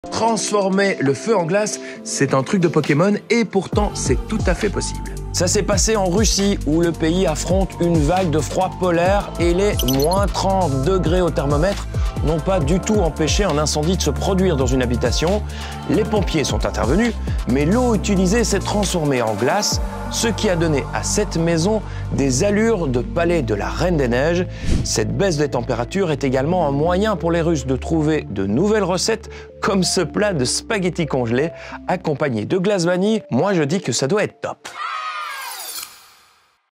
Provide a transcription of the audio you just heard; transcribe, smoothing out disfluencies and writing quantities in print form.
Transformer le feu en glace, c'est un truc de Pokémon et pourtant c'est tout à fait possible. Ça s'est passé en Russie où le pays affronte une vague de froid polaire et les moins 30 degrés au thermomètre n'ont pas du tout empêché un incendie de se produire dans une habitation. Les pompiers sont intervenus, mais l'eau utilisée s'est transformée en glace, ce qui a donné à cette maison des allures de palais de la Reine des Neiges. Cette baisse des températures est également un moyen pour les Russes de trouver de nouvelles recettes, comme ce plat de spaghettis congelés accompagné de glace vanille. Moi, je dis que ça doit être top.